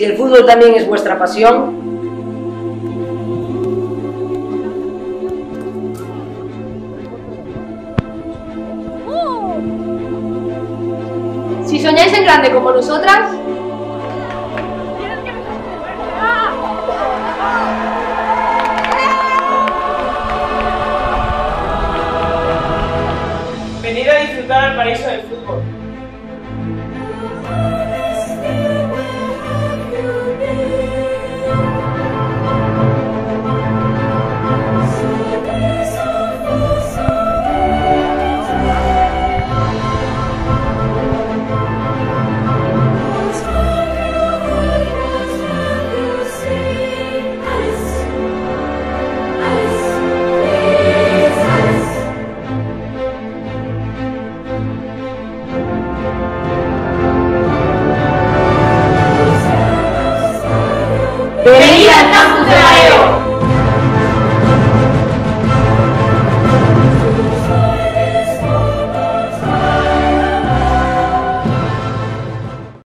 Si el fútbol también es vuestra pasión, si soñáis en grande como nosotras, venid a disfrutar al paraíso del fútbol. venid al